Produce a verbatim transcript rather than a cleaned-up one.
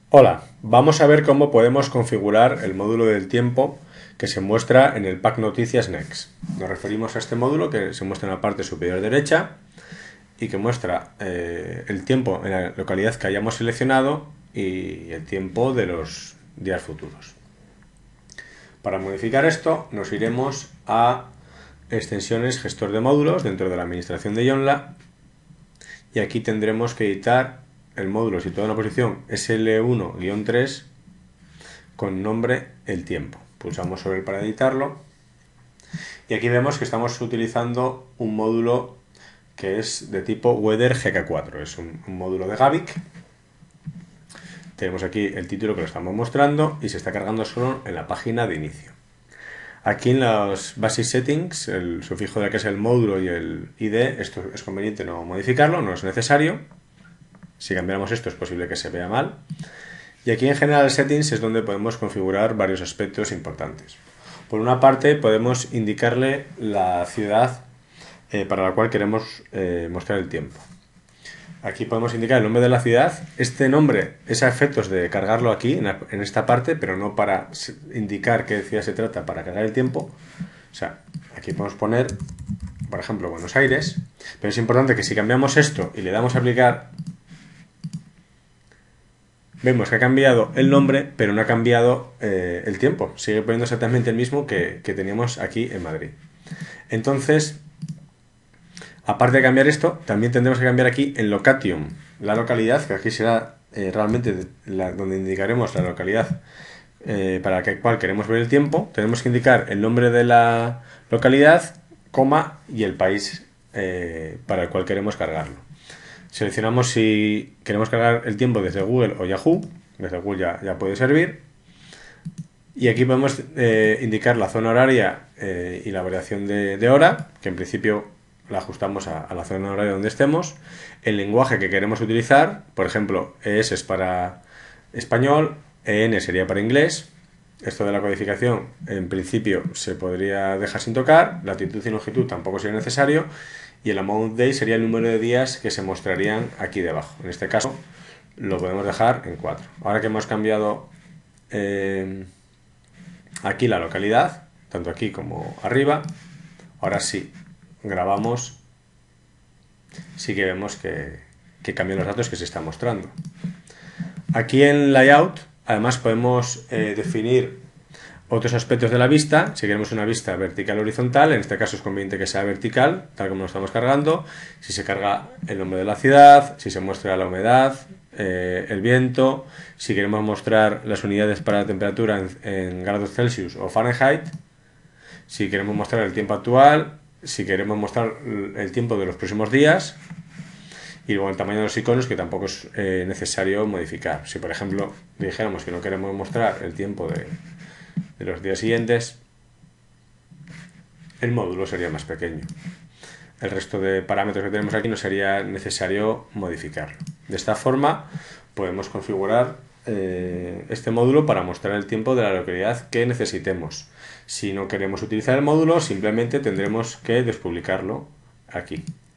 Hola, vamos a ver cómo podemos configurar el módulo del tiempo que se muestra en el pack Noticias Next. Nos referimos a este módulo que se muestra en la parte superior derecha y que muestra eh, el tiempo en la localidad que hayamos seleccionado y el tiempo de los días futuros. Para modificar esto nos iremos a extensiones gestor de módulos dentro de la administración de Joomla y aquí tendremos que editar el módulo situado en la posición S L uno guión tres con nombre el tiempo. Pulsamos sobre él para editarlo y aquí vemos que estamos utilizando un módulo que es de tipo Weather G K cuatro, es un, un módulo de Gavik. Tenemos aquí el título que lo estamos mostrando y se está cargando solo en la página de inicio. Aquí en los Basic Settings, el sufijo de la que es el módulo y el I D, esto es conveniente no modificarlo, no es necesario. Si cambiamos esto es posible que se vea mal. Y aquí en General Settings es donde podemos configurar varios aspectos importantes. Por una parte podemos indicarle la ciudad eh, para la cual queremos eh, mostrar el tiempo. Aquí podemos indicar el nombre de la ciudad. Este nombre es a efectos de cargarlo aquí, en, la, en esta parte, pero no para indicar qué ciudad se trata para cargar el tiempo. O sea, aquí podemos poner, por ejemplo, Buenos Aires. Pero es importante que si cambiamos esto y le damos a aplicar, vemos que ha cambiado el nombre, pero no ha cambiado eh, el tiempo. Sigue poniendo exactamente el mismo que, que teníamos aquí en Madrid. Entonces, aparte de cambiar esto, también tendremos que cambiar aquí en location, la localidad, que aquí será eh, realmente la, donde indicaremos la localidad eh, para la cual queremos ver el tiempo. Tenemos que indicar el nombre de la localidad, coma y el país eh, para el cual queremos cargarlo. Seleccionamos si queremos cargar el tiempo desde Google o Yahoo. Desde Google ya, ya puede servir. Y aquí podemos eh, indicar la zona horaria eh, y la variación de, de hora, que en principio la ajustamos a, a la zona horaria donde estemos. El lenguaje que queremos utilizar, por ejemplo, E S es para español, E N sería para inglés. Esto de la codificación, en principio, se podría dejar sin tocar. Latitud y longitud tampoco sería necesario. Y el amount day sería el número de días que se mostrarían aquí debajo. En este caso lo podemos dejar en cuatro. Ahora que hemos cambiado eh, aquí la localidad, tanto aquí como arriba, ahora sí grabamos, sí que vemos que, que cambian los datos que se están mostrando. Aquí en Layout además podemos eh, definir otros aspectos de la vista. Si queremos una vista vertical o horizontal, en este caso es conveniente que sea vertical, tal como lo estamos cargando. Si se carga el nombre de la ciudad, si se muestra la humedad, eh, el viento, si queremos mostrar las unidades para la temperatura en, en grados Celsius o Fahrenheit, si queremos mostrar el tiempo actual, si queremos mostrar el tiempo de los próximos días, y luego el tamaño de los iconos, que tampoco es eh, necesario modificar. Si por ejemplo dijéramos que no queremos mostrar el tiempo de de los días siguientes, el módulo sería más pequeño. El resto de parámetros que tenemos aquí no sería necesario modificarlo. De esta forma podemos configurar eh, este módulo para mostrar el tiempo de la localidad que necesitemos. Si no queremos utilizar el módulo, simplemente tendremos que despublicarlo aquí.